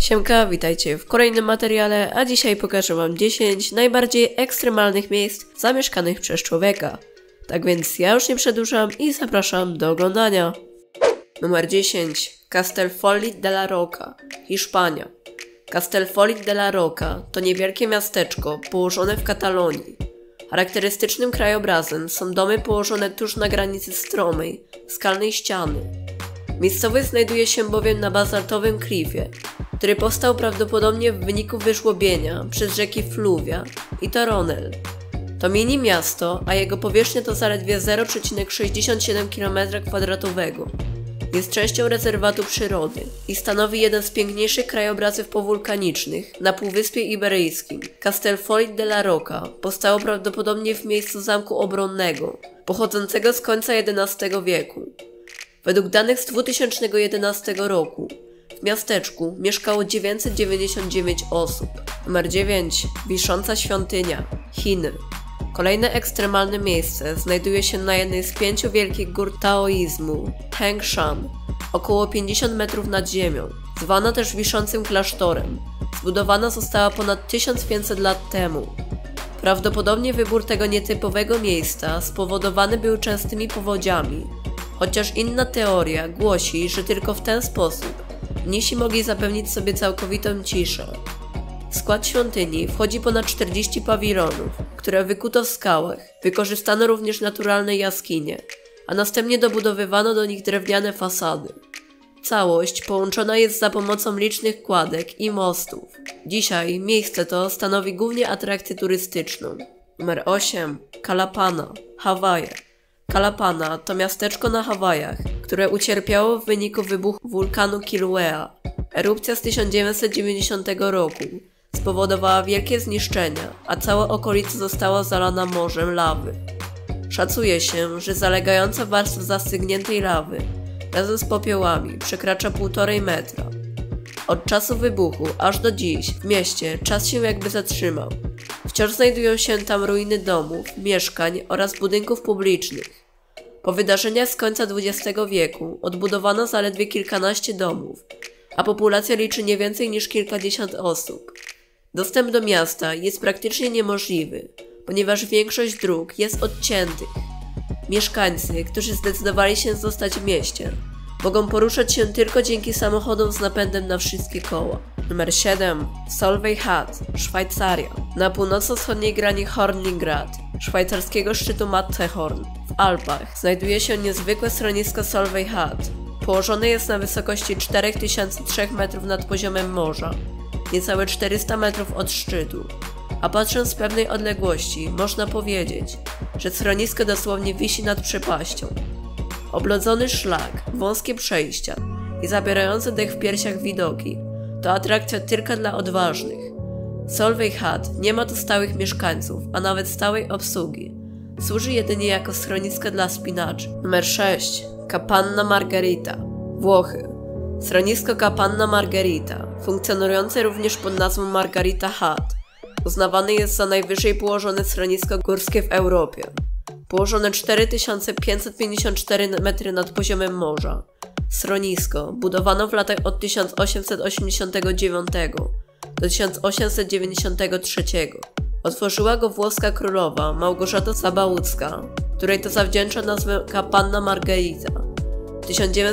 Siemka, witajcie w kolejnym materiale, a dzisiaj pokażę wam 10 najbardziej ekstremalnych miejsc zamieszkanych przez człowieka. Tak więc ja już nie przedłużam i zapraszam do oglądania. Numer 10. Castellfollit de la Roca, Hiszpania. Castellfollit de la Roca to niewielkie miasteczko położone w Katalonii. Charakterystycznym krajobrazem są domy położone tuż na granicy stromej, skalnej ściany. Miejscowość znajduje się bowiem na bazaltowym klifie, który powstał prawdopodobnie w wyniku wyżłobienia przez rzeki Fluvia i Toronel. To mini miasto, a jego powierzchnia to zaledwie 0,67 km². Jest częścią rezerwatu przyrody i stanowi jeden z piękniejszych krajobrazów powulkanicznych na Półwyspie Iberyjskim. Castellfollit de la Roca powstało prawdopodobnie w miejscu zamku obronnego, pochodzącego z końca XI wieku. Według danych z 2011 roku w miasteczku mieszkało 999 osób. Numer 9. Wisząca świątynia, Chiny. Kolejne ekstremalne miejsce znajduje się na jednej z 5 wielkich gór taoizmu, Tangshan, około 50 metrów nad ziemią. Zwana też wiszącym klasztorem. Zbudowana została ponad 1500 lat temu. Prawdopodobnie wybór tego nietypowego miejsca spowodowany był częstymi powodziami, chociaż inna teoria głosi, że tylko w ten sposób mnisi mogli zapewnić sobie całkowitą ciszę. W skład świątyni wchodzi ponad 40 pawilonów, które wykuto w skałach. Wykorzystano również naturalne jaskinie, a następnie dobudowywano do nich drewniane fasady. Całość połączona jest za pomocą licznych kładek i mostów. Dzisiaj miejsce to stanowi głównie atrakcję turystyczną. Numer 8. Kalapana, Hawaje. Kalapana to miasteczko na Hawajach, które ucierpiało w wyniku wybuchu wulkanu Kilauea. Erupcja z 1990 roku spowodowała wielkie zniszczenia, a cała okolica została zalana morzem lawy. Szacuje się, że zalegająca warstwa zastygniętej lawy razem z popiołami przekracza 1,5 metra. Od czasu wybuchu aż do dziś w mieście czas się jakby zatrzymał. Wciąż znajdują się tam ruiny domów, mieszkań oraz budynków publicznych. Po wydarzeniach z końca XX wieku odbudowano zaledwie kilkanaście domów, a populacja liczy nie więcej niż kilkadziesiąt osób. Dostęp do miasta jest praktycznie niemożliwy, ponieważ większość dróg jest odciętych. Mieszkańcy, którzy zdecydowali się zostać w mieście, mogą poruszać się tylko dzięki samochodom z napędem na wszystkie koła. Numer 7. Solveig-Hat, Szwajcaria. Na północno-wschodniej grani Hornlingrad, szwajcarskiego szczytu Matterhorn, w Alpach, znajduje się niezwykłe schronisko Solveig-Hat. Położone jest na wysokości 4003 metrów nad poziomem morza, niecałe 400 metrów od szczytu. A patrząc z pewnej odległości, można powiedzieć, że schronisko dosłownie wisi nad przepaścią. Oblodzony szlak, wąskie przejścia i zabierające dech w piersiach widoki to atrakcja tylko dla odważnych. Solveig-Hat nie ma tu stałych mieszkańców, a nawet stałej obsługi. Służy jedynie jako schronisko dla spinaczy. Numer 6. Capanna Margherita, Włochy. Schronisko Capanna Margherita, funkcjonujące również pod nazwą Margherita Hut, uznawane jest za najwyżej położone schronisko górskie w Europie. Położone 4554 metry nad poziomem morza. Schronisko budowano w latach od 1889 do 1893. Otworzyła go włoska królowa Małgorzata Sabałucka, której to zawdzięcza nazwę Capanna Margherita. W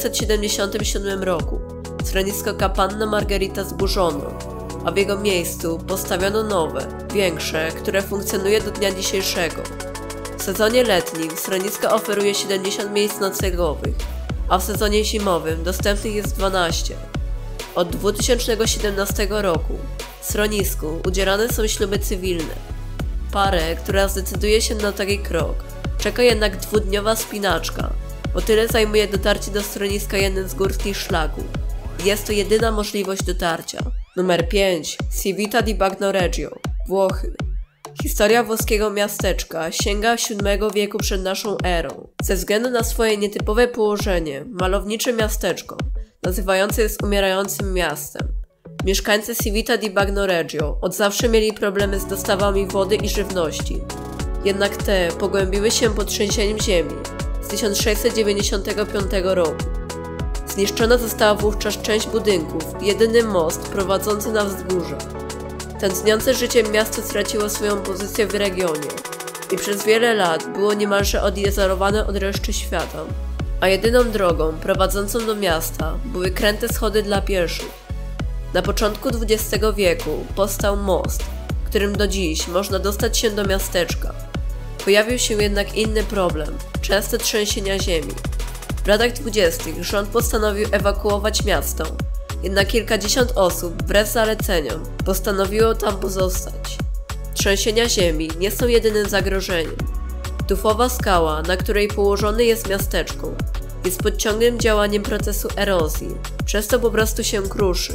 1977 roku schronisko Capanna Margherita zburzono, a w jego miejscu postawiono nowe, większe, które funkcjonuje do dnia dzisiejszego. W sezonie letnim schronisko oferuje 70 miejsc noclegowych, a w sezonie zimowym dostępnych jest 12. Od 2017 roku w schronisku udzielane są śluby cywilne. Parę, która zdecyduje się na taki krok, czeka jednak 2-dniowa spinaczka, bo tyle zajmuje dotarcie do schroniska jednym z górskich szlaków. Jest to jedyna możliwość dotarcia. Numer 5. Civita di Bagnoregio, Włochy. Historia włoskiego miasteczka sięga VII wieku przed naszą erą. Ze względu na swoje nietypowe położenie, malownicze miasteczko, nazywające jest umierającym miastem. Mieszkańcy Civita di Bagnoregio od zawsze mieli problemy z dostawami wody i żywności. Jednak te pogłębiły się pod trzęsieniem ziemi z 1695 roku. Z Zniszczona została wówczas część budynków i jedyny most prowadzący na wzgórze. Tętniące życiem miasto straciło swoją pozycję w regionie i przez wiele lat było niemalże odizolowane od reszty świata, a jedyną drogą prowadzącą do miasta były kręte schody dla pieszych. Na początku XX wieku powstał most, którym do dziś można dostać się do miasteczka. Pojawił się jednak inny problem – częste trzęsienia ziemi. W latach 20. rząd postanowił ewakuować miasto, jednak kilkadziesiąt osób wbrew zaleceniom postanowiło tam pozostać. Trzęsienia ziemi nie są jedynym zagrożeniem. Tufowa skała, na której położone jest miasteczko, jest pod ciągłym działaniem procesu erozji, przez to po prostu się kruszy.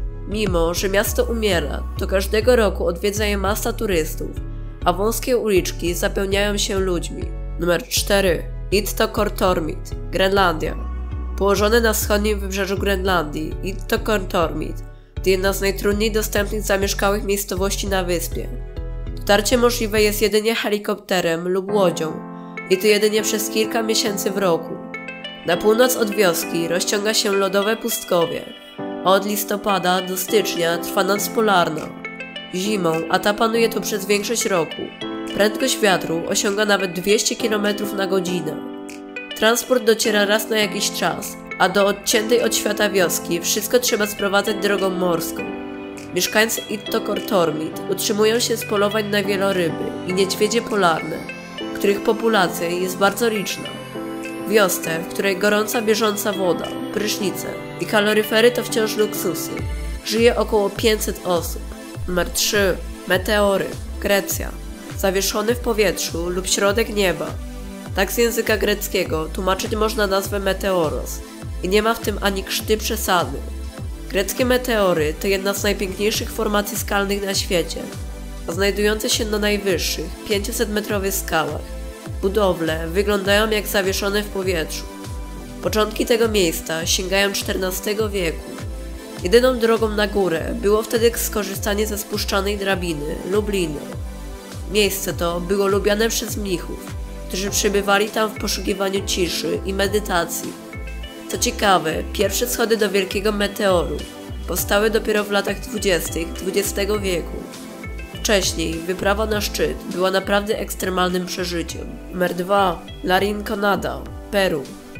Mimo że miasto umiera, to każdego roku odwiedza je masa turystów, a wąskie uliczki zapełniają się ludźmi. Numer 4. Ittoqqortoormiit, Grenlandia. Położone na wschodnim wybrzeżu Grenlandii, Ittoqqortoormiit to jedna z najtrudniej dostępnych zamieszkałych miejscowości na wyspie. Dotarcie możliwe jest jedynie helikopterem lub łodzią i to jedynie przez kilka miesięcy w roku. Na północ od wioski rozciąga się lodowe pustkowie, a od listopada do stycznia trwa noc polarna. Zimą, a ta panuje tu przez większość roku, prędkość wiatru osiąga nawet 200 km na godzinę. Transport dociera raz na jakiś czas, a do odciętej od świata wioski wszystko trzeba sprowadzać drogą morską. Mieszkańcy Ittoqqortoormiit utrzymują się z polowań na wieloryby i niedźwiedzie polarne, których populacja jest bardzo liczna. W wiosce, w której gorąca bieżąca woda, prysznice i kaloryfery to wciąż luksusy, żyje około 500 osób. Numer 3. Meteory, Grecja. Zawieszony w powietrzu lub środek nieba. Tak z języka greckiego tłumaczyć można nazwę meteoros i nie ma w tym ani krzty przesady. Greckie meteory to jedna z najpiękniejszych formacji skalnych na świecie, a znajdujące się na najwyższych, 500-metrowych skałach. Budowle wyglądają jak zawieszone w powietrzu. Początki tego miejsca sięgają XIV wieku. Jedyną drogą na górę było wtedy skorzystanie ze spuszczanej drabiny lub liny. Miejsce to było lubiane przez mnichów, którzy przybywali tam w poszukiwaniu ciszy i medytacji. Co ciekawe, pierwsze schody do Wielkiego Meteoru powstały dopiero w latach 20. XX wieku. Wcześniej wyprawa na szczyt była naprawdę ekstremalnym przeżyciem. Numer 2. La Rinconada, Peru.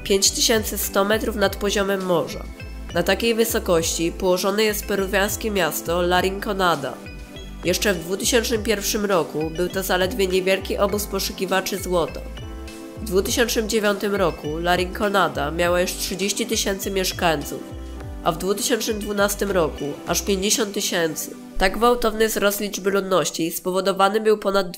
5100 metrów nad poziomem morza. Na takiej wysokości położone jest peruwiańskie miasto La Rinconada. Jeszcze w 2001 roku był to zaledwie niewielki obóz poszukiwaczy złota. W 2009 roku La Rinconada miała już 30 000 mieszkańców, a w 2012 roku aż 50 000. Tak gwałtowny wzrost liczby ludności spowodowany był ponad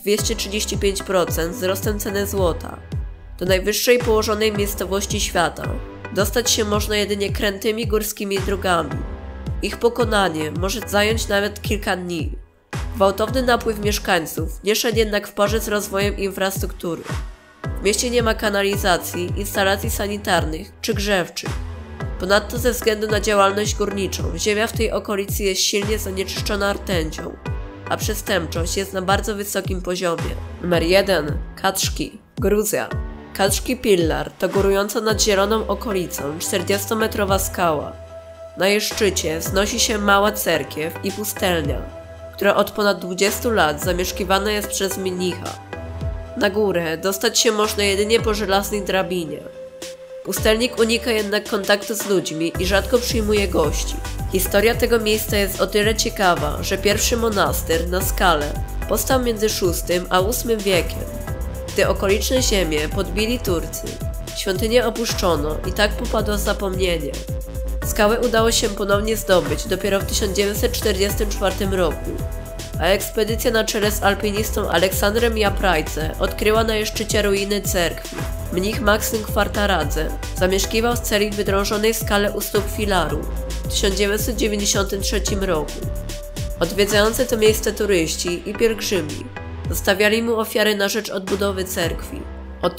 235% wzrostem ceny złota. Do najwyższej położonej miejscowości świata dostać się można jedynie krętymi górskimi drogami. Ich pokonanie może zająć nawet kilka dni. Gwałtowny napływ mieszkańców nie szedł jednak w parze z rozwojem infrastruktury. W mieście nie ma kanalizacji, instalacji sanitarnych czy grzewczych. Ponadto ze względu na działalność górniczą ziemia w tej okolicy jest silnie zanieczyszczona rtęcią, a przestępczość jest na bardzo wysokim poziomie. Numer 1. Kaczki, Gruzja. Kaczki Pillar to górująca nad zieloną okolicą 40-metrowa skała. Na jej szczycie wznosi się mała cerkiew i pustelnia, która od ponad 20 lat zamieszkiwana jest przez mnicha. Na górę dostać się można jedynie po żelaznej drabinie. Pustelnik unika jednak kontaktu z ludźmi i rzadko przyjmuje gości. Historia tego miejsca jest o tyle ciekawa, że pierwszy monaster na skale powstał między VI a VIII wiekiem. Gdy okoliczne ziemie podbili Turcy, świątynię opuszczono i tak popadła w zapomnienie. Skałę udało się ponownie zdobyć dopiero w 1944 roku, a ekspedycja na czele z alpinistą Aleksandrem Japrajce odkryła na jej szczycie ruiny cerkwi. Mnich Maksym Kwartaradze zamieszkiwał w celi wydrążonej w skale u stóp filaru w 1993 roku. Odwiedzający to miejsce turyści i pielgrzymi zostawiali mu ofiary na rzecz odbudowy cerkwi. Od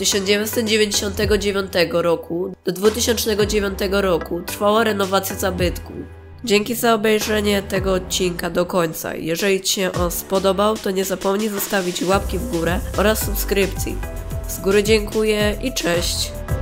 1999 roku do 2009 roku trwała renowacja zabytku. Dzięki za obejrzenie tego odcinka do końca. Jeżeli Ci się on spodobał, to nie zapomnij zostawić łapki w górę oraz subskrypcji. Z góry dziękuję i cześć!